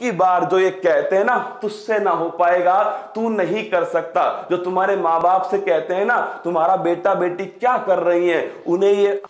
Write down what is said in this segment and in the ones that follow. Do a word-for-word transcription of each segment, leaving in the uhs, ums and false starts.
की बार जो ये कहते हैं ना तुझसे ना हो पाएगा, तू नहीं कर सकता, जो तुम्हारे माँ बाप से कहते हैं ना तुम्हारा बेटा बेटी क्या कर रही है, उन्हें ये।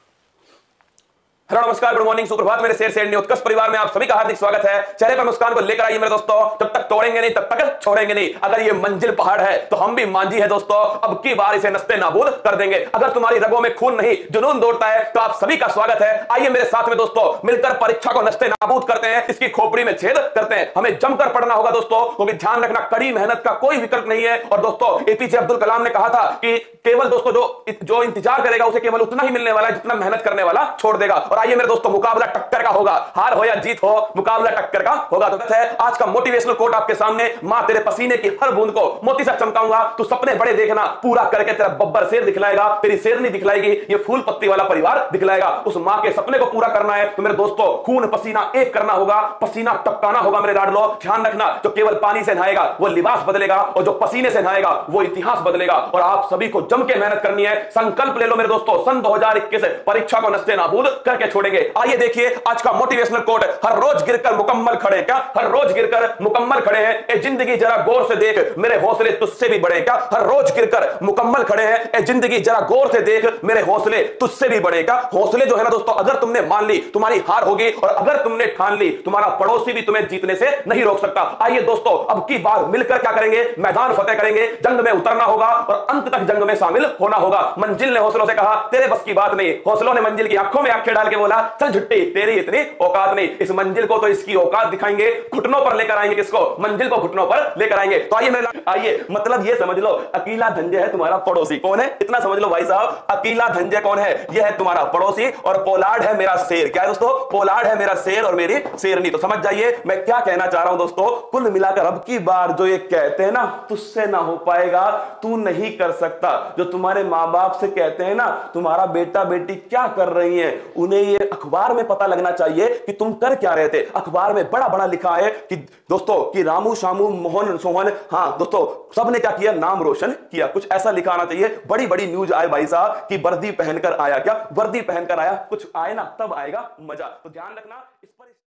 हेलो नमस्कार, गुड मॉर्निंग, सुप्रभात मेरे शेर शेर उत्कर्ष परिवार में आप सभी का हार्दिक स्वागत है। चेहरे पर मुस्कान को लेकर आइए मेरे दोस्तों, जब तक तोड़ेंगे नहीं तब तक छोड़ेंगे नहीं। अगर ये मंजिल पहाड़ है तो हम भी मांझी है दोस्तों, अब की बार इसे नस्ते नाबूद कर देंगे। अगर तुम्हारी रगों में खून नहीं जुनून दौड़ता है तो आप सभी का स्वागत है। आइए मेरे साथ में दोस्तों मिलकर परीक्षा को नस्ते नाबूद करते हैं, इसकी खोपड़ी में छेद करते हैं। हमें जमकर पढ़ना होगा दोस्तों, क्योंकि ध्यान रखना कड़ी मेहनत का कोई विकल्प नहीं है। और दोस्तों एपीजे अब्दुल कलाम ने कहा था कि केवल दोस्तों जो जो इंतजार करेगा उसे केवल उतना ही मिलने वाला है जितना मेहनत करने वाला छोड़ देगा। और आइए मेरे दोस्तों मुकाबला टक्कर का होगा, हार हो या जीत हो मुकाबला टक्कर का होगा। तो है आज का मोटिवेशनल कोट आपके सामने, मां तेरे पसीने की हर बूंद को मोती सा चमकाऊंगा, तू सपने बड़े देखना, पूरा करके तेरा बब्बर शेर दिखलाएगा, तेरी शेरनी दिखलाएगी, ये फूल पत्ती वाला परिवार दिखलाएगा। उस मां के सपने को पूरा करना है तो मेरे दोस्तों खून पसीना एक करना होगा, पसीना टपकाना होगा मेरे लाडलो। ध्यान रखना, जो केवल पानी से नहाएगा वो लिबास बदलेगा, और जो पसीने से नहाएगा वो इतिहास बदलेगा। और आप सभी को जम के मेहनत करनी है। संकल्प ले लो मेरे दोस्तों, सन दो हज़ार इक्कीस परीक्षा को नस्ते नाबूद करके छोड़ेंगे। आइए देखिए आज का मोटिवेशनल कोट, हर रोज गिरकर मुकम्मल खड़े। क्या हर रोज गिरकर मुकम्मल खड़े हैं? ए जिंदगी जरा गौर से देख, मेरे हौसले तुझसे भी बड़े। क्या हर रोज गिरकर मुकम्मल खड़े हैं? ए जिंदगी जरा गौर से देख, मेरे हौसले तुझसे भी बड़े। क्या हौसले जो है ना दोस्तों, अगर तुमने मान ली तुम्हारी हार होगी, और अगर तुमने ठान ली तुम्हारा पड़ोसी भी तुम्हें जीतने से नहीं रोक सकता। आइए दोस्तों अब की बार मिलकर क्या करेंगे, मैदान फतेह करेंगे, जंग में उतरना होगा और अंत तक जंग में शामिल होना होगा। मंजिल ने हौसलों से कहा तेरे बस की बात नहीं, हौसलों ने मंजिल की आंखों में आंखें डाल के बोला चल झुट्टी तेरी इतनी औकात नहीं। इस मंजिल को तो इसकी औकात दिखाएंगे, घुटनों पर लेकर आएंगे। किसको? मंजिल को घुटनों पर लेकर आएंगे। तो आइए मेरे आइए मतलब ये समझ लो, अकेला धंजे है तुम्हारा पड़ोसी। कौन है? इतना समझ लो भाई साहब, अकेला धंजे कौन है? यह है तुम्हारा पड़ोसी, और पोलार्ड है मेरा शेर। क्या है दोस्तों? पोलार्ड है मेरा शेर और मेरी शेरनी। तो समझ जाइए मैं क्या कहना चाह रहा हूं दोस्तों। कुल मिलाकर अब की बार जो ये कहते हैं ना तुझसे ना हो पाएगा, तू नहीं कर सकता, जो तुम्हारे माँ बाप से कहते हैं ना तुम्हारा बेटा बेटी क्या कर रही है, उन्हें ये अखबार में पता लगना चाहिए कि तुम कर क्या रहे थे। अखबार में बड़ा बड़ा लिखा है कि दोस्तों कि रामू शामू मोहन सोहन, हाँ दोस्तों सबने क्या किया, नाम रोशन किया। कुछ ऐसा लिखा आना चाहिए। बड़ी बड़ी न्यूज आए भाई साहब कि वर्दी पहनकर आया। क्या वर्दी पहनकर आया? कुछ आए ना तब आएगा मजा। तो ध्यान रखना इस पर।